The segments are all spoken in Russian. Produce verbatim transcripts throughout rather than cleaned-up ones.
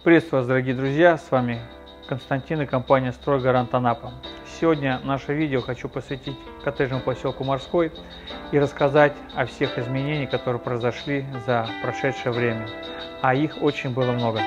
Приветствую вас, дорогие друзья, с вами Константин и компания «Стройгарант Анапа». Сегодня наше видео хочу посвятить коттеджному поселку Морской и рассказать о всех изменениях, которые произошли за прошедшее время, а их очень было много.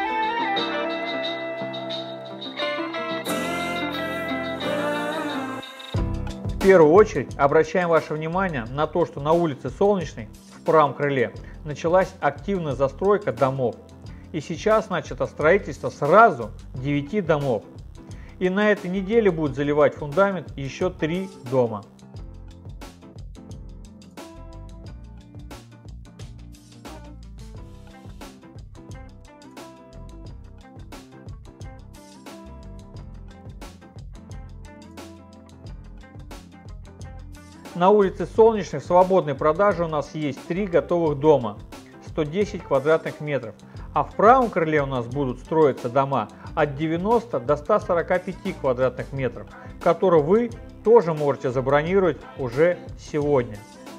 В первую очередь обращаем ваше внимание на то, что на улице Солнечной в правом крыле началась активная застройка домов. И сейчас начато строительство сразу девяти домов. И на этой неделе будет заливать фундамент еще три дома. На улице Солнечной в свободной продаже у нас есть три готовых дома, сто десять квадратных метров. А в правом крыле у нас будут строиться дома от девяноста до ста сорока пяти квадратных метров, которые вы тоже можете забронировать уже сегодня.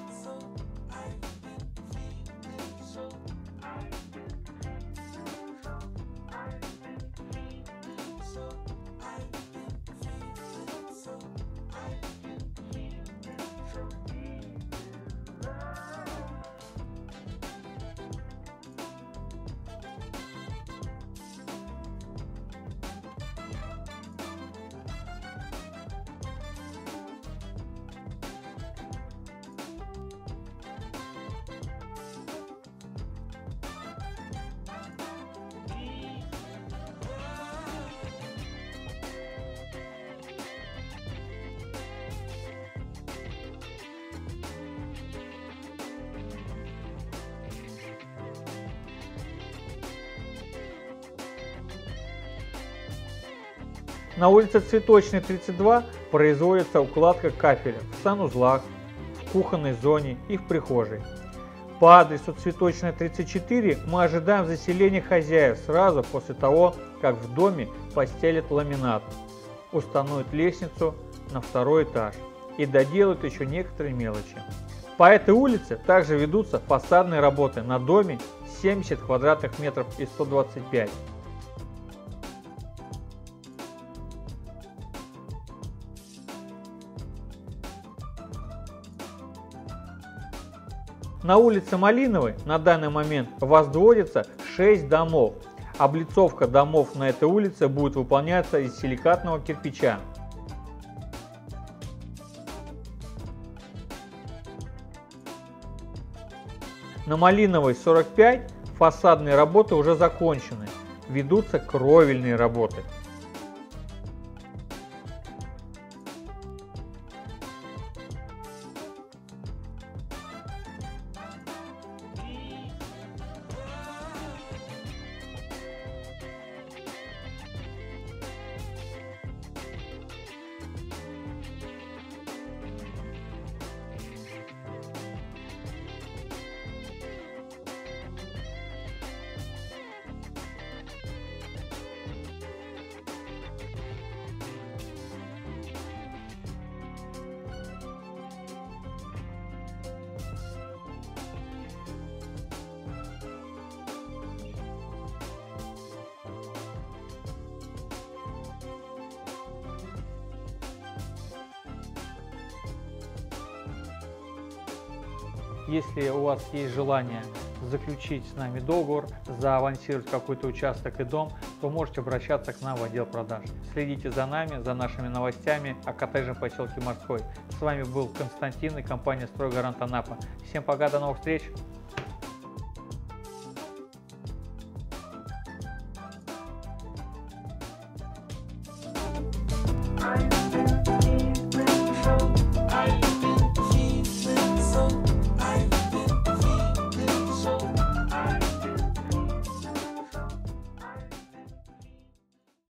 На улице Цветочной тридцать два производится укладка кафеля в санузлах, в кухонной зоне и в прихожей. По адресу Цветочная тридцать четыре мы ожидаем заселения хозяев сразу после того, как в доме постелят ламинат, установят лестницу на второй этаж и доделают еще некоторые мелочи. По этой улице также ведутся фасадные работы на доме семьдесят квадратных метров и сто двадцать пять. На улице Малиновой на данный момент возводится шесть домов. Облицовка домов на этой улице будет выполняться из силикатного кирпича. На Малиновой сорок пять фасадные работы уже закончены. Ведутся кровельные работы. Если у вас есть желание заключить с нами договор, заавансировать какой-то участок и дом, то можете обращаться к нам в отдел продаж. Следите за нами, за нашими новостями о коттеджном поселке Морской. С вами был Константин и компания «Стройгарант Анапа». Всем пока, до новых встреч! I